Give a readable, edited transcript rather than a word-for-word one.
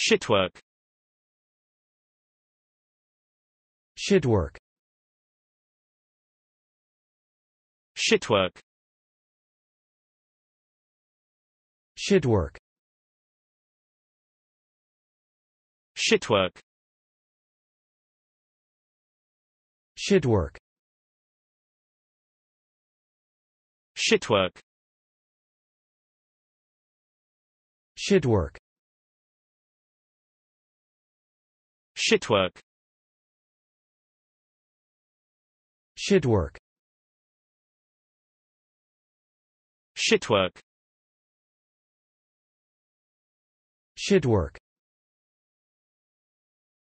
Shitwork. Shitwork. Shitwork. Shitwork. Shitwork. Shitwork. Shitwork. Shitwork. Shitwork. Shitwork. Shitwork. Shitwork.